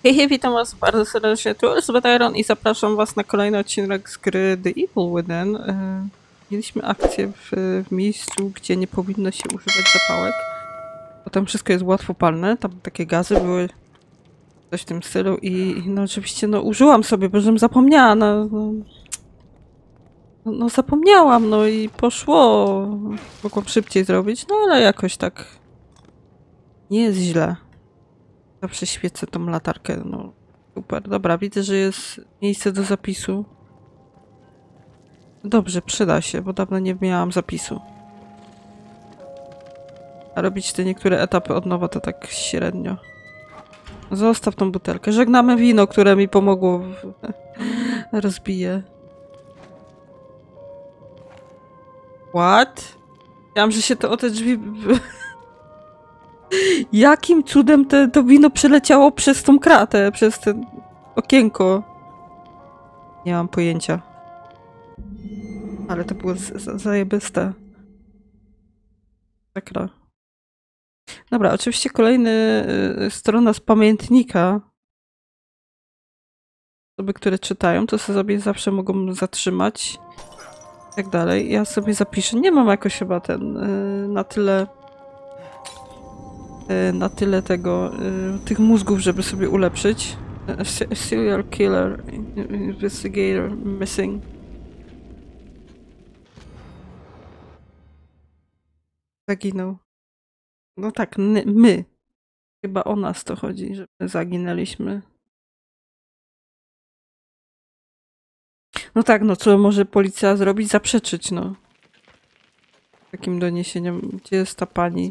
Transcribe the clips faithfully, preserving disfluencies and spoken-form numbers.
Hej, hej, witam was bardzo serdecznie, tu jest Betaron i zapraszam was na kolejny odcinek z gry The Evil Within. E, mieliśmy akcję w, w miejscu, gdzie nie powinno się używać zapałek, bo tam wszystko jest łatwopalne, tam takie gazy były, coś w tym stylu i no oczywiście no użyłam sobie, bo żebym zapomniała, no, no, no zapomniałam, no i poszło, mogłam szybciej zrobić, no ale jakoś tak nie jest źle. Zawsze świecę tą latarkę, no super. Dobra, widzę, że jest miejsce do zapisu. Dobrze, przyda się, bo dawno nie miałam zapisu. A robić te niektóre etapy od nowa to tak średnio. Zostaw tą butelkę. Żegnamy wino, które mi pomogło. W... Rozbiję. What? Chciałam, że się to o te drzwi... Jakim cudem te, to wino przeleciało przez tą kratę, przez ten okienko? Nie mam pojęcia. Ale to było zajebiste. Sakra. Dobra, oczywiście kolejny y, strona z pamiętnika. Osoby, które czytają, to sobie zawsze mogą zatrzymać. I tak dalej. Ja sobie zapiszę. Nie mam jakoś chyba ten y, na tyle y, na tyle tego y, tych mózgów, żeby sobie ulepszyć. A serial killer investigator missing. Zaginął. No tak, my. Chyba o nas to chodzi, że my zaginęliśmy. No tak, no co może policja zrobić? Zaprzeczyć, no. Takim doniesieniem, gdzie jest ta pani?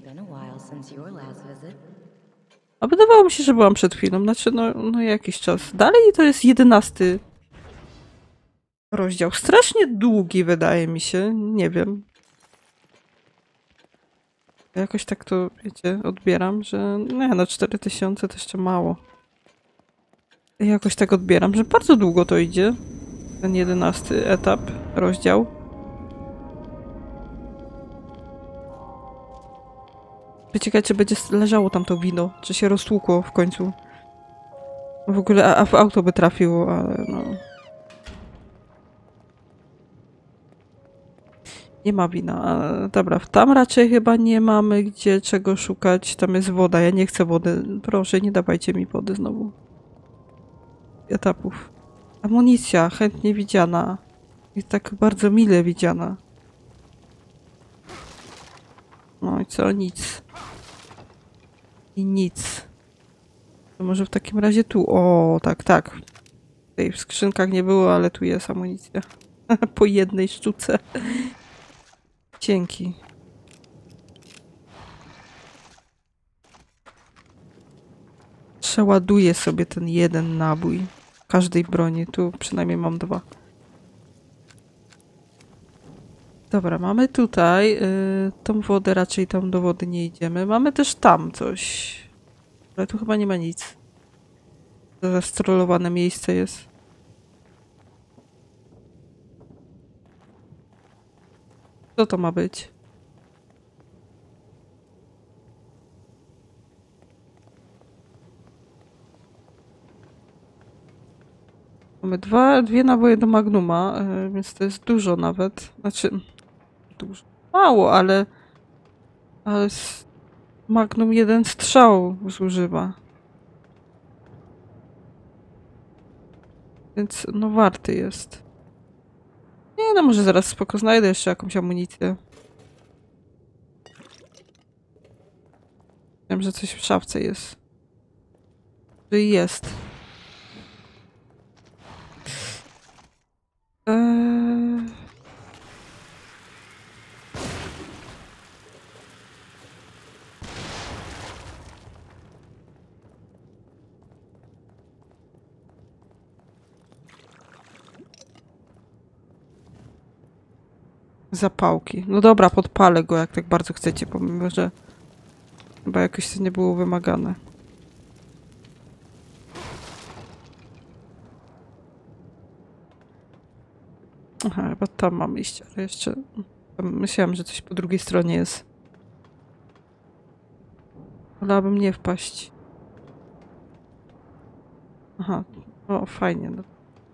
A wydawało mi się, że byłam przed chwilą, znaczy no, no jakiś czas. Dalej to jest jedenasty rozdział. Strasznie długi wydaje mi się, nie wiem. Jakoś tak to, wiecie, odbieram, że nie, na cztery tysiące to jeszcze mało. Jakoś tak odbieram, że bardzo długo to idzie. Ten jedenasty etap, rozdział. Ciekawe, czy będzie leżało tam to wino, czy się roztłukło w końcu. W ogóle a w auto by trafiło, ale no... Nie ma wina. A, dobra, tam raczej chyba nie mamy gdzie czego szukać. Tam jest woda, ja nie chcę wody. Proszę, nie dawajcie mi wody znowu. Etapów. Amunicja, chętnie widziana. I tak bardzo mile widziana. No i co? Nic. I nic. To może w takim razie tu. O, tak, tak. Tutaj w skrzynkach nie było, ale tu jest amunicja. Po jednej sztuce. Dzięki. Przeładuję sobie ten jeden nabój. W każdej broni. Tu przynajmniej mam dwa. Dobra, mamy tutaj yy, tą wodę, raczej tam do wody nie idziemy. Mamy też tam coś. Ale tu chyba nie ma nic. To zastrolowane miejsce jest. Co to ma być? Mamy dwa, dwie naboje do Magnuma, yy, więc to jest dużo nawet. Znaczy, dużo. Mało, ale... ale Magnum jeden strzał zużywa. Więc no warty jest. Nie no, może zaraz spoko znajdę jeszcze jakąś amunicję. Wiem, że coś w szafce jest. Że jest. Eee... Zapałki. No dobra, podpalę go, jak tak bardzo chcecie, pomimo że chyba jakoś to nie było wymagane. Aha, chyba tam mam iść, ale jeszcze... Myślałam, że coś po drugiej stronie jest. Wolałabym nie wpaść. Aha, o fajnie. No.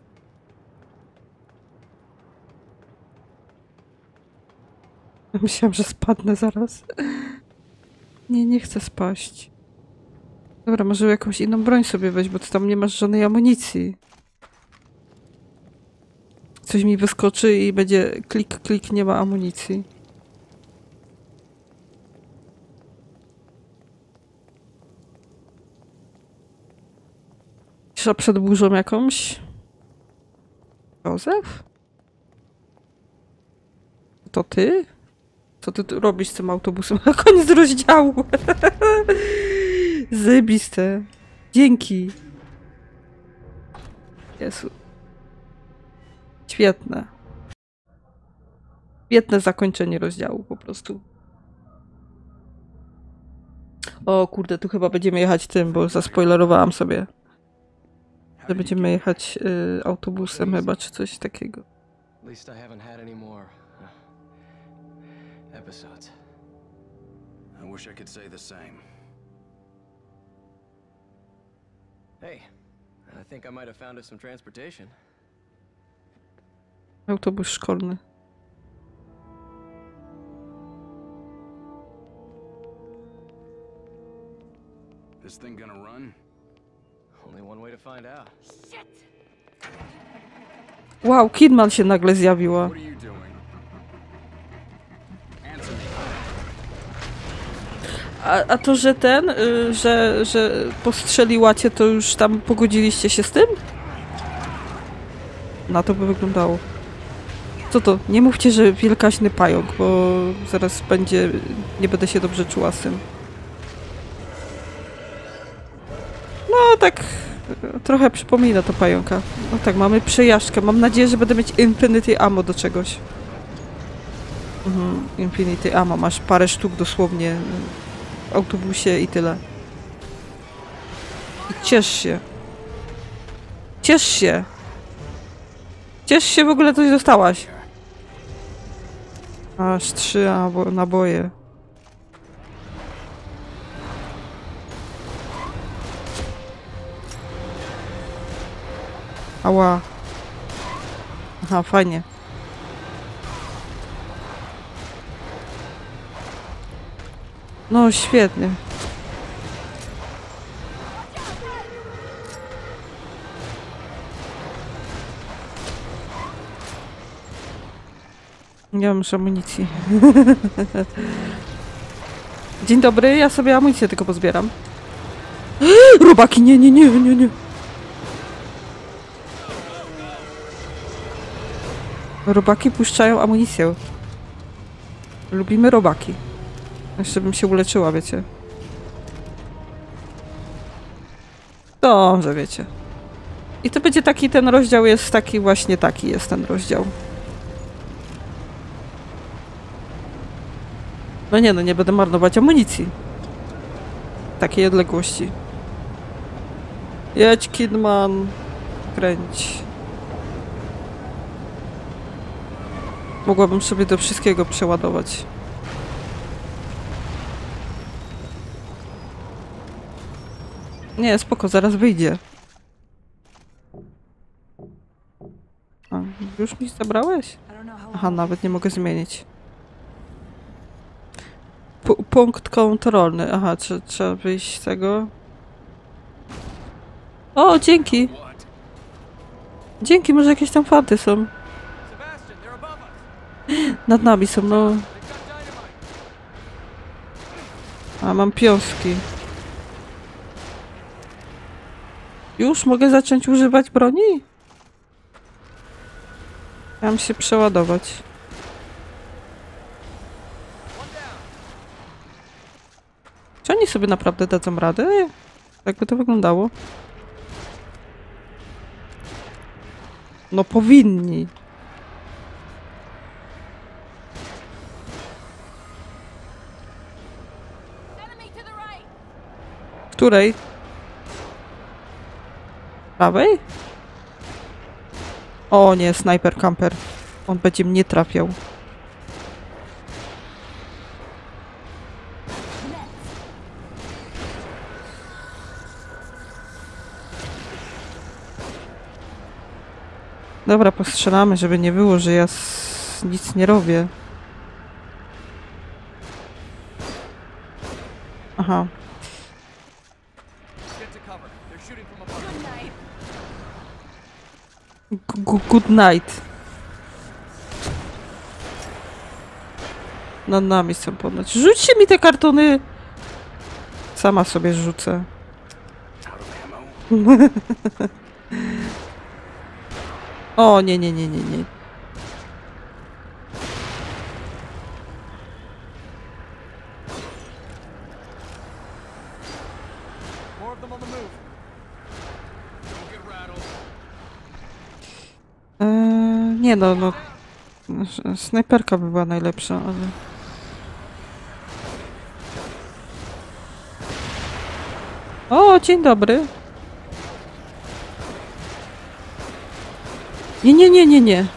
Myślałam, że spadnę zaraz. Nie, nie chcę spaść. Dobra, może jakąś inną broń sobie weź, bo ty tam nie masz żadnej amunicji. Coś mi wyskoczy i będzie klik, klik, nie ma amunicji. Cisza przed burzą jakąś? Józef? To ty? Co ty tu robisz z tym autobusem? Na koniec rozdziału! Zajebiste. Dzięki. Jezu. Świetne. Świetne zakończenie rozdziału po prostu. O kurde, tu chyba będziemy jechać tym, bo zaspoilerowałam sobie. Że będziemy jechać y, autobusem chyba, czy coś takiego. Episodes. I wish I could say the same. Hey, I think I might have found us some transportation. Autobus szkolny. This thing gonna run? Only one way to find out. Wow, Kidman się nagle zjawiła. What are you doing? A, a to, że ten, y, że, że postrzeliła cię, to już tam pogodziliście się z tym? Na to by wyglądało. Co to? Nie mówcie, że wielkaśny pająk, bo zaraz będzie... Nie będę się dobrze czuła z tym. No tak... Trochę przypomina to pająka. No tak, mamy przejażdżkę. Mam nadzieję, że będę mieć Infinity Ammo do czegoś. Mhm, Infinity Ammo. Masz parę sztuk dosłownie w autobusie i tyle. I ciesz się. Ciesz się. Ciesz się, w ogóle coś dostałaś. Aż trzy naboje. Ała. Aha, fajnie. No, świetnie. Nie mam już amunicji. Dzień dobry, ja sobie amunicję tylko pozbieram. Robaki, nie, nie, nie, nie, nie. Robaki puszczają amunicję. Lubimy robaki. Jeszcze bym się uleczyła, wiecie. Dobrze, wiecie. I to będzie taki, ten rozdział jest taki, właśnie taki jest ten rozdział. No nie, no nie będę marnować amunicji. Takiej odległości. Jedź, Kidman. Kręć. Mogłabym sobie do wszystkiego przeładować. Nie, spoko, zaraz wyjdzie. A, już mi zabrałeś? Aha, nawet nie mogę zmienić. P punkt kontrolny. Aha, czy, trzeba wyjść z tego? O, dzięki! Dzięki, może jakieś tam fanty są. Nad nami są, no. A, mam pioski. Już mogę zacząć używać broni? Chciałam się przeładować. Czy oni sobie naprawdę dadzą radę? Jak by to wyglądało? No powinni. Której? Prawej? O nie, snajper camper. On będzie mnie trafiał. Dobra, postrzelamy, żeby nie było, że ja s- nic nie robię. Aha. Get to cover. They're shooting from above. G- g- Good night. Nad nami są ponoć. Rzućcie mi te kartony! Sama sobie rzucę. Out of ammo. O, nie, nie, nie, nie, nie. More of them on the move. Don't get rattled. Eee, nie no, no. S- Snajperka by była najlepsza, ale... O, dzień dobry. Nie, nie, nie, nie, nie.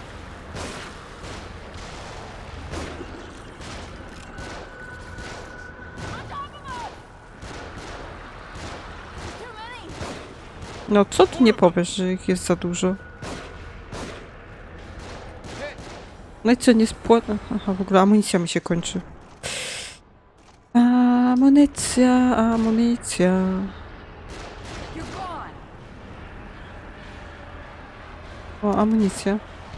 No co ty nie powiesz, że ich jest za dużo? No i co, nie spłonę? Aha, w ogóle amunicja mi się kończy. Amunicja, amunicja. O, amunicja.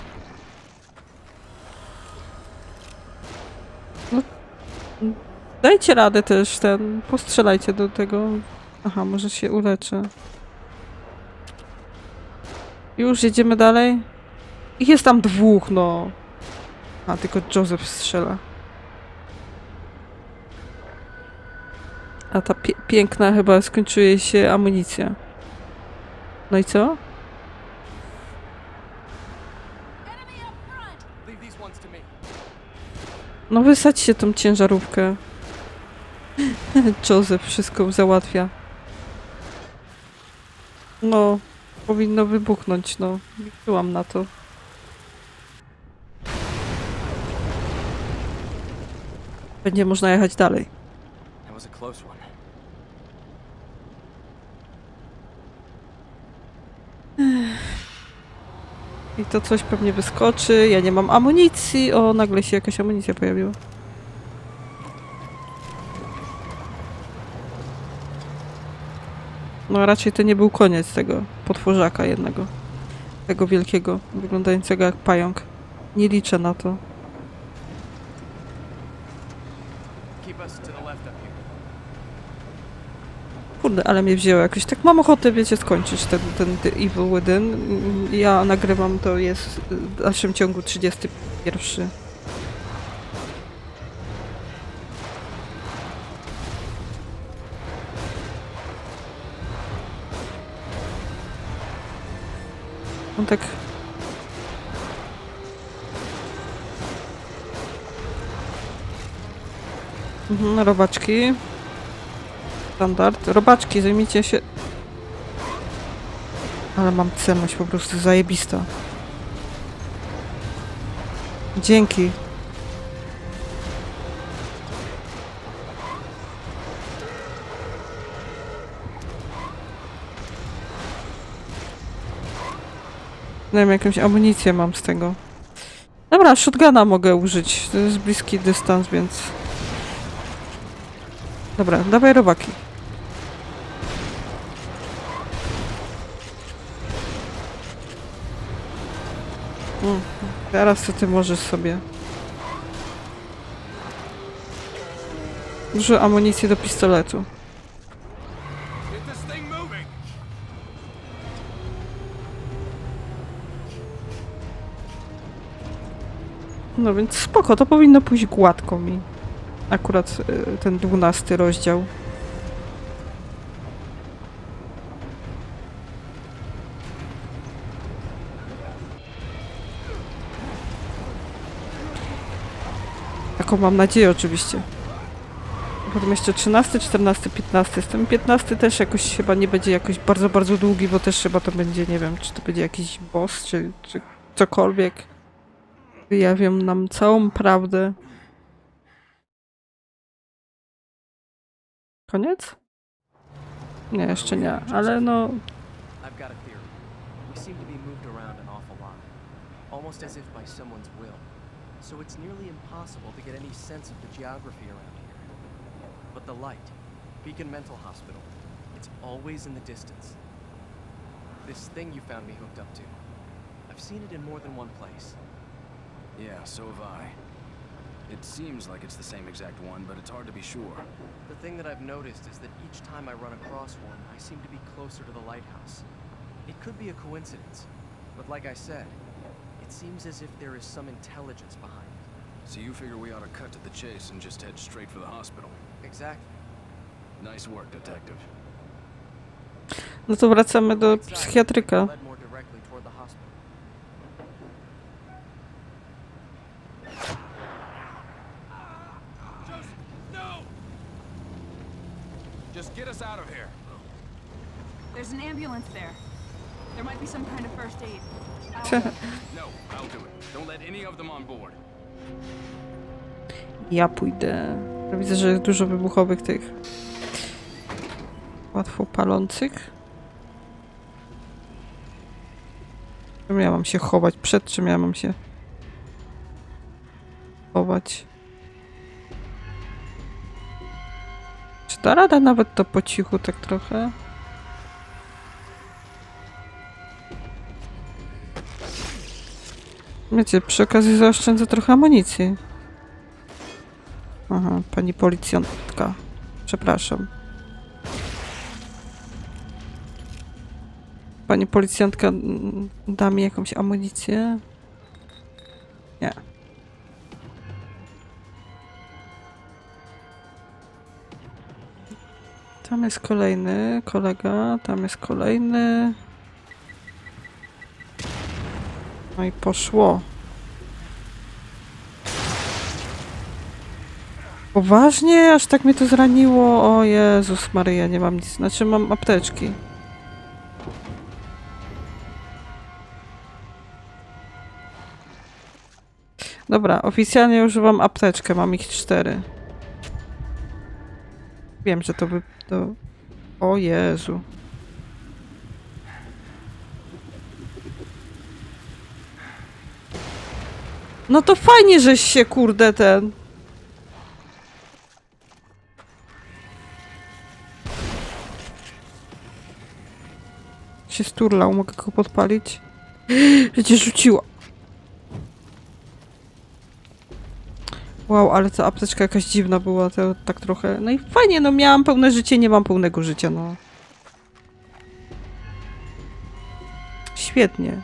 No, dajcie radę też ten, postrzelajcie do tego. Aha, może się uleczę. Już jedziemy dalej? Ich jest tam dwóch, no. A, tylko Joseph strzela. A ta pie piękna chyba skończyła się amunicja. No i co? Leave these ones to me. No wysadźcie tą ciężarówkę. Joseph wszystko załatwia. No, powinno wybuchnąć, no. Liczyłam na to. Będzie można jechać dalej. That was a close one. I to coś pewnie wyskoczy. Ja nie mam amunicji. O, nagle się jakaś amunicja pojawiła. No raczej to nie był koniec tego potworzaka jednego. Tego wielkiego, wyglądającego jak pająk. Nie liczę na to. Keep us to the left up here. Kurde, ale mnie wzięło jakoś. Tak mam ochotę, wiecie, skończyć ten, ten The Evil Within. Ja nagrywam, to jest w dalszym ciągu trzydziesty pierwszy. On tak... Mhm, robaczki. Standard. Robaczki, zajmijcie się... Ale mam celność po prostu zajebista. Dzięki. Nie wiem, jakąś amunicję mam z tego. Dobra, shotguna mogę użyć. To jest bliski dystans, więc... Dobra, dawaj robaki. Mm, teraz to ty możesz sobie. Dużo amunicji do pistoletu. Get this thing moving. No więc spoko, to powinno pójść gładko mi. Akurat y, ten dwunasty rozdział. Taką mam nadzieję oczywiście. Potem jeszcze trzynasty, czternasty, piętnasty. Z tym piętnasty też jakoś chyba nie będzie jakoś bardzo, bardzo długi, bo też chyba to będzie, nie wiem, czy to będzie jakiś boss, czy, czy cokolwiek. Wyjawią nam całą prawdę. Koniec? Nie, jeszcze nie, ale no... I've got a theory. We seem to be moved around an awful lot. almost as if by someone's will. So it's nearly impossible to get any sense of the geography around here. But the light, Beacon Mental Hospital, it's always in the distance. This thing you found me hooked up to, I've seen it in more than one place. Yeah, so have I. It seems like it's the same exact one, but it's hard to be sure. The thing that I've noticed is that each time I run across one, I seem to be closer to the lighthouse. It could be a coincidence, but like I said, it seems as if there is some intelligence behind it. So you figure we ought to cut to the chase and just head straight for the hospital? Exactly. Nice work, detective. No to wracamy do psychiatryka. Led more directly toward the hospital. Just get us out of here. There's an ambulance there. There might be some kind of first aid. No, I'll do it. Don't let any of them on board. Ja pójdę. Widzę, że jest dużo wybuchowych tych. Łatwo palących. Czym ja mam się chować? Przed czym ja mam się chować? Czy da rada nawet to po cichu tak trochę? Wiecie, przy okazji zaoszczędzę trochę amunicji. Aha, pani policjantka. Przepraszam. Pani policjantka da mi jakąś amunicję? Nie. Tam jest kolejny kolega, tam jest kolejny. No i poszło. Poważnie? Aż tak mnie to zraniło? O Jezus Maryja, nie mam nic. Znaczy mam apteczki. Dobra, oficjalnie używam apteczkę, mam ich cztery. Wiem, że to by... To... O Jezu. No to fajnie, żeś się, kurde, ten... się sturlał, mogę go podpalić? Przecież rzuciła. Wow, ale ta apteczka jakaś dziwna była, to tak trochę... No i fajnie, no miałam pełne życie, nie mam pełnego życia, no. Świetnie.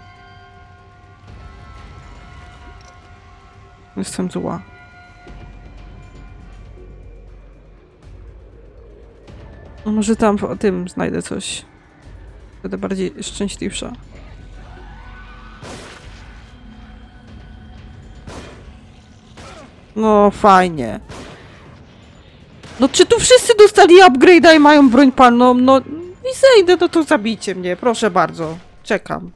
Jestem zła. Może tam w tym znajdę coś. Będę bardziej szczęśliwsza. No fajnie. No czy tu wszyscy dostali upgrade'a i mają broń palną? No i zejdę, no to zabijcie mnie, proszę bardzo. Czekam.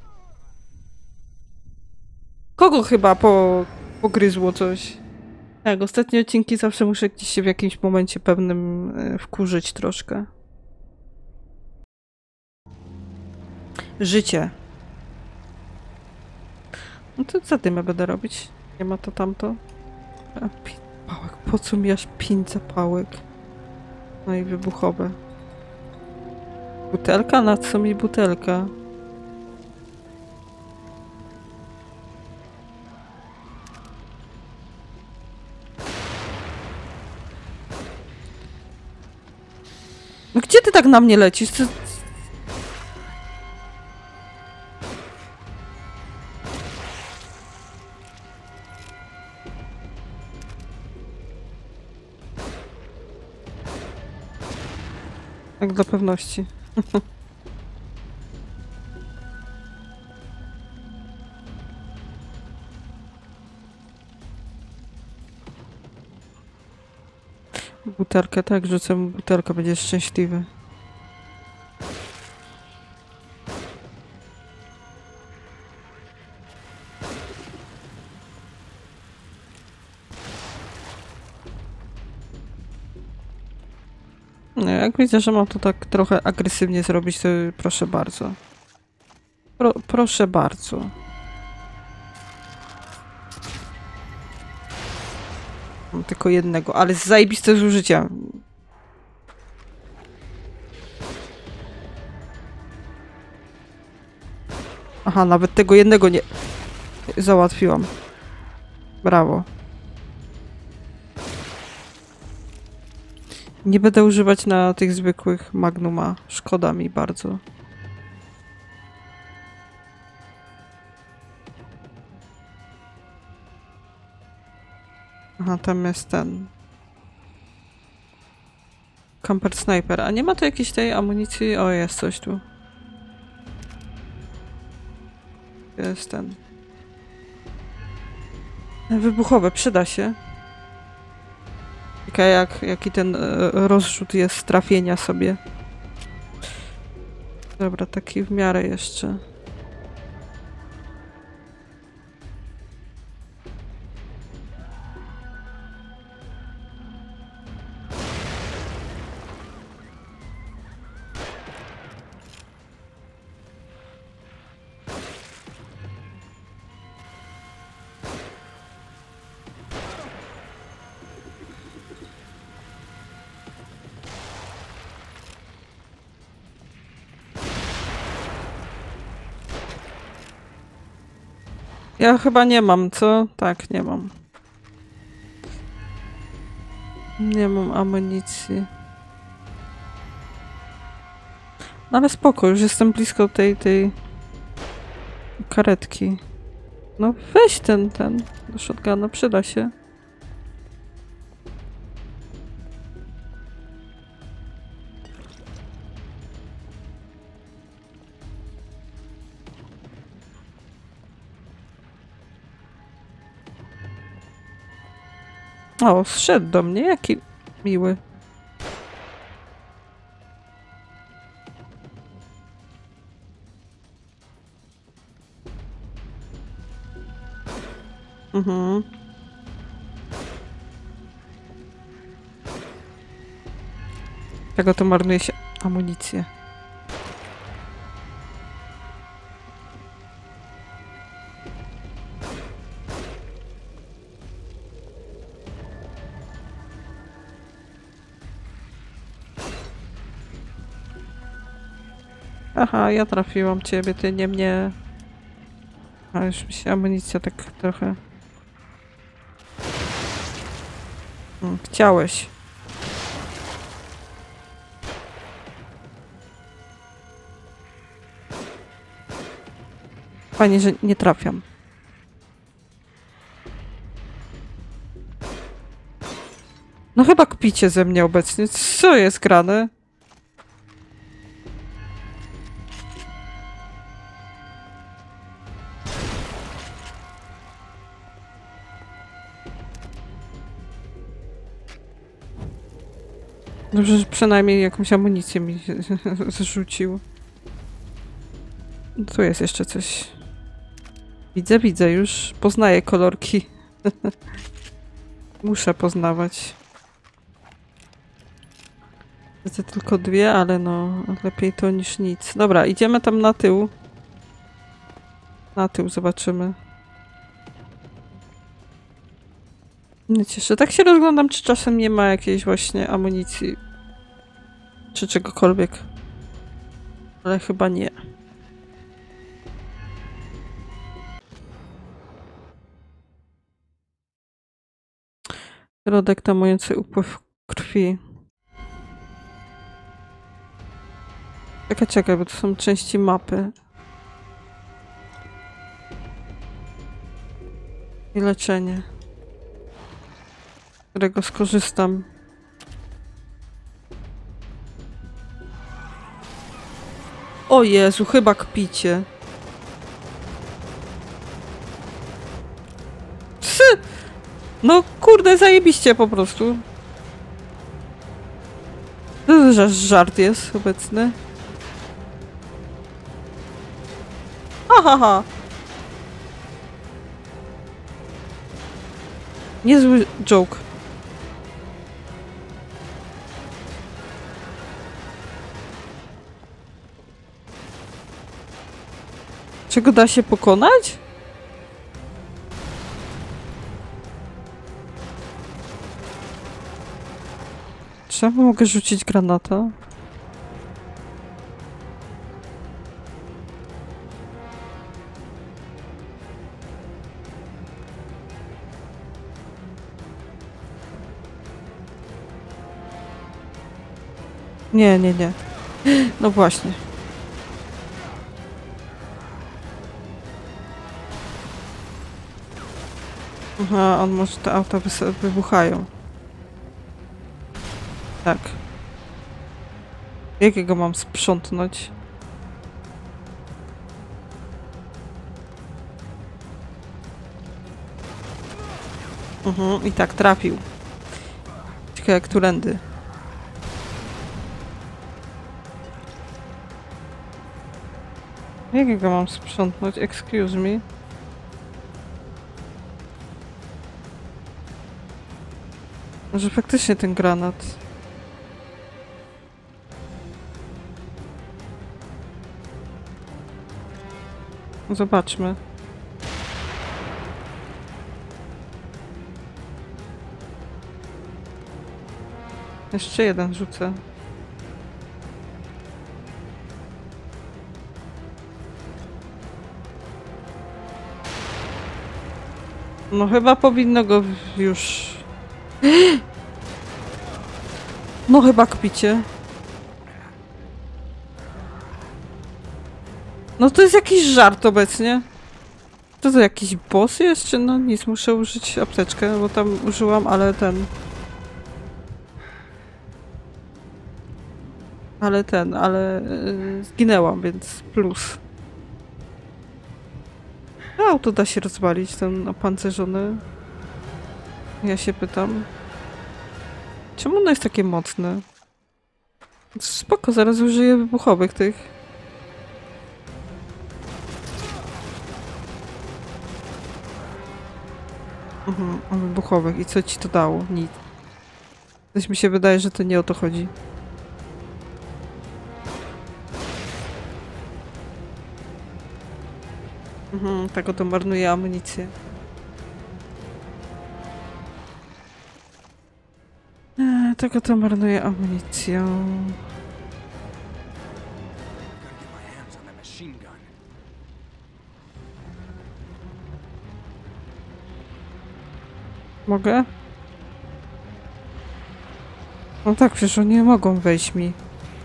Kogo chyba po, pogryzło coś? Tak, ostatnie odcinki zawsze muszę gdzieś się w jakimś momencie pewnym e, wkurzyć troszkę. Życie. No to za dymę będę robić. Nie ma to tamto. A, pięć zapałek. Po co mi aż pięć zapałek? No i wybuchowe. Butelka? Na co mi butelka? No gdzie ty tak na mnie lecisz? Co... Tak dla pewności. Butelkę, tak, rzucę mu butelkę, będzie szczęśliwy. No, jak widzę, że mam to tak trochę agresywnie zrobić, to proszę bardzo. Pro, proszę bardzo. Mam tylko jednego, ale zajebiste zużycia. Aha, nawet tego jednego nie załatwiłam. Brawo. Nie będę używać na tych zwykłych Magnuma. Szkoda mi bardzo. Aha, tam jest ten. Camper Sniper. A nie ma tu jakiejś tej amunicji? O, jest coś tu. Jest ten. Wybuchowe, przyda się. Ciekawe jak, jaki ten e, rozrzut jest trafienia sobie. Dobra, taki w miarę jeszcze. Ja chyba nie mam, co? Tak, nie mam. Nie mam amunicji. No ale spoko, już jestem blisko tej, tej karetki. No weź ten, ten do shotguna, przyda się. O, zszedł do mnie, jaki miły. Mhm. Czego to marnuje się amunicję? Aha, ja trafiłam ciebie, ty nie mnie. A już mi się amunicja tak trochę... Hmm, chciałeś. Fajnie, że nie trafiam. No chyba kpicie ze mnie obecnie. Co jest grane? Dobrze, że przynajmniej jakąś amunicję mi zrzucił. Tu jest jeszcze coś. Widzę, widzę już. Poznaję kolorki. Muszę poznawać. Widzę tylko dwie, ale no lepiej to niż nic. Dobra, idziemy tam na tył. Na tył zobaczymy. Nie cieszę. Tak się rozglądam, czy czasem nie ma jakiejś właśnie amunicji. Czy czegokolwiek. Ale chyba nie. Środek tamujący upływ krwi. Czekaj, czekaj, bo to są części mapy. I leczenie. Z którego skorzystam. O Jezu, chyba kpicie. Psy! No kurde, zajebiście po prostu. To za żart jest obecny. Ahaha. Niezły joke. Czego da się pokonać? Czemu mogę rzucić granata? Nie, nie, nie. No właśnie. Aha, on może te auta wys- wybuchają. Tak. Jakiego mam sprzątnąć? Mhm, i tak trafił. Ciekawe jak którędy. Jakiego mam sprzątnąć? Excuse me. Może faktycznie ten granat. Zobaczmy. Jeszcze jeden rzucę. No chyba powinno go już... No chyba kpicie. No to jest jakiś żart obecnie. To to jakiś boss jeszcze? No nic, muszę użyć apteczkę, bo tam użyłam, ale ten... Ale ten, ale yy, zginęłam, więc plus. Auto da się rozwalić, ten opancerzony. Ja się pytam. Czemu ono jest takie mocne? Spoko, zaraz użyję wybuchowych tych. Mhm, wybuchowych. I co ci to dało? Nic. Coś mi się wydaje, że to nie o to chodzi. Mhm, tak oto marnuje amunicję. Eee, tak oto marnuje amunicję. Gotta get my hands on that machine gun. Mogę? No tak, przecież oni nie mogą wejść mi.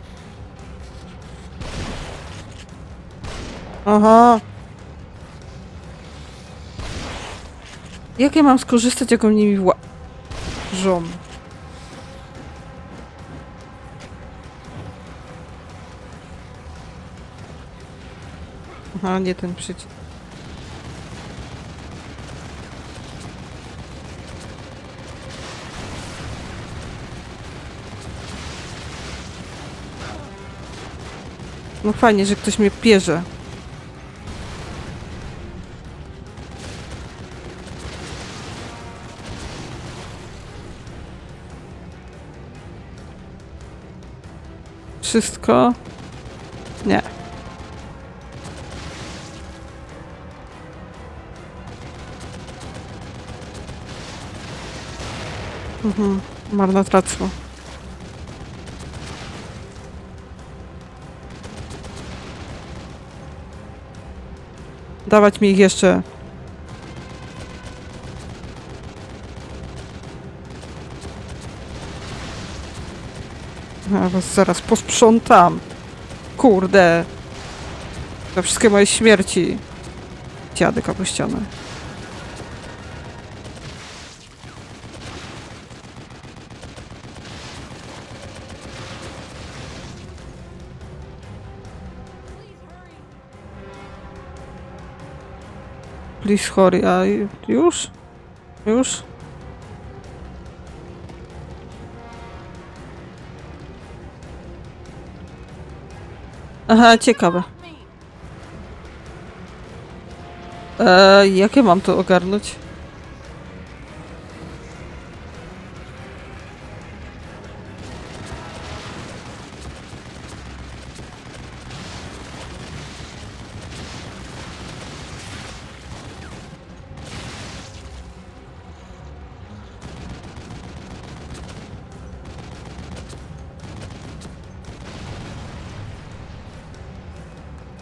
Aha! Jak ja mam skorzystać, jak oni mi łażą? Aha, nie ten przycisk. No fajnie, że ktoś mnie pierze. Wszystko? Nie. Mhm, marnotrawstwo. Dawać mi ich jeszcze. Ja was zaraz posprzątam. Kurde. Za wszystkie moje śmierci. Dziady kapuściane. Please hurry, a już? Już? Aha, ciekawe. Eee, jak ja mam to ogarnąć?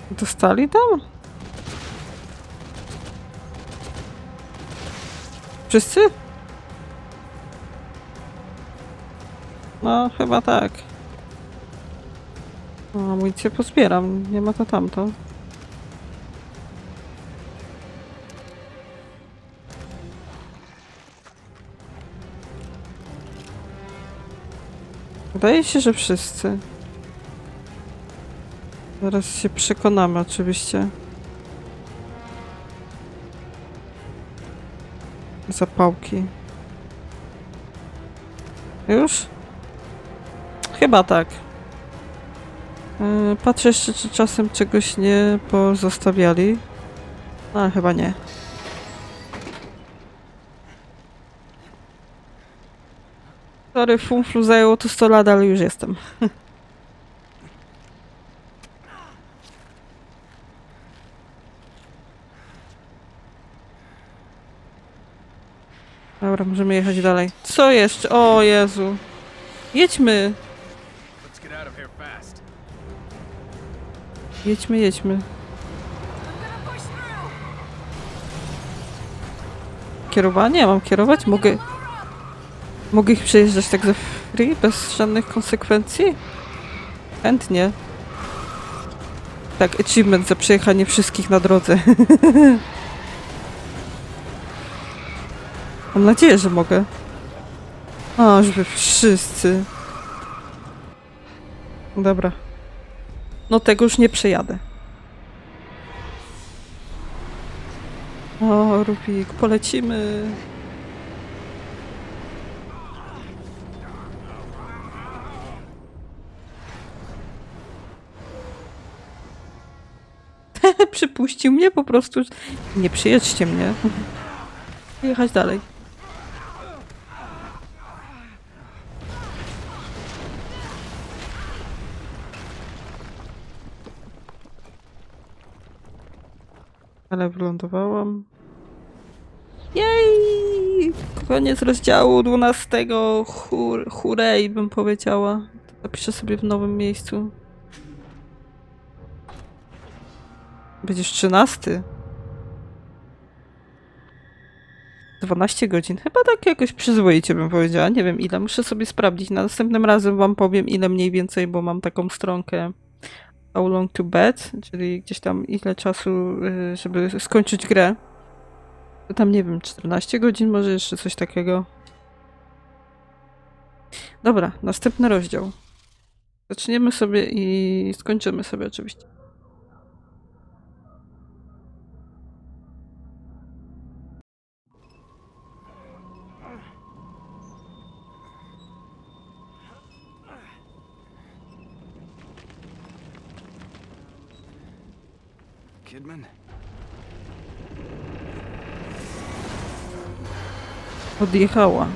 Dostali tam? Wszyscy? No, chyba tak. O, amunicję pozbieram, nie ma to tamto. Wydaje się, że wszyscy. Zaraz się przekonamy oczywiście. Zapałki. Już? Chyba tak. Yy, patrzę jeszcze, czy czasem czegoś nie pozostawiali. No, chyba nie. Sorry, funflu zajęło to sto lat, ale już jestem. Dobra, możemy jechać dalej. Co jeszcze? O Jezu. Jedźmy. Let's get out of here fast. Jedźmy, jedźmy. Kierowanie? Mam kierować? Mogę... Mogę ich przejeżdżać tak za free? Bez żadnych konsekwencji? Chętnie. Tak, achievement za przejechanie wszystkich na drodze. Mam nadzieję, że mogę. O, żeby wszyscy. Dobra. No tego już nie przejadę. O, Rubik, polecimy. Przypuścił mnie po prostu. Nie przyjedźcie mnie. Jechać dalej. Ale wylądowałam. Jej! Koniec rozdziału dwunastego. Hur, hurej, bym powiedziała. Zapiszę sobie w nowym miejscu. Będziesz trzynasty. dwanaście godzin. Chyba tak jakoś przyzwoicie bym powiedziała. Nie wiem ile. Muszę sobie sprawdzić. Następnym razem wam powiem ile mniej więcej, bo mam taką stronkę How long to bed, czyli gdzieś tam ile czasu, żeby skończyć grę. To tam nie wiem, czternaście godzin może jeszcze coś takiego. Dobra, następny rozdział. Zaczniemy sobie i skończymy sobie oczywiście. Kidman? Odjechała.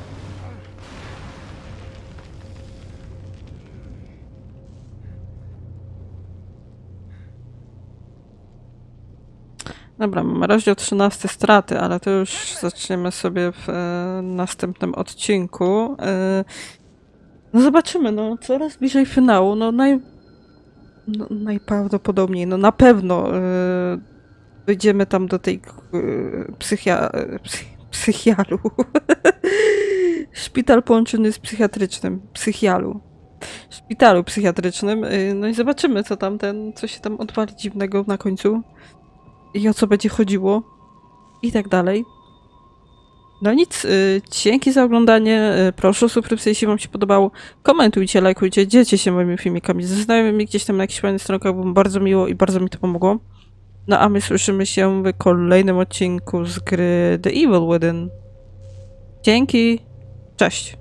Dobra, mamy rozdział trzynasty straty, ale to już zaczniemy sobie w e, następnym odcinku. E, no zobaczymy, no coraz bliżej finału, no, naj, no najprawdopodobniej, no na pewno e, wyjdziemy tam do tej e, psychia... Psych, psychialu. Szpital połączony z psychiatrycznym. Psychialu. Szpitalu psychiatrycznym. E, no i zobaczymy, co tam ten, co się tam odwali dziwnego na końcu. I o co będzie chodziło. I tak dalej. No nic, yy, dzięki za oglądanie. Yy, proszę o subskrypcję, jeśli wam się podobało. Komentujcie, lajkujcie, dzielcie się moimi filmikami ze znajomymi gdzieś tam na jakichś fajnych stronkach, bo bardzo miło i bardzo mi to pomogło. No a my słyszymy się w kolejnym odcinku z gry The Evil Within. Dzięki, cześć.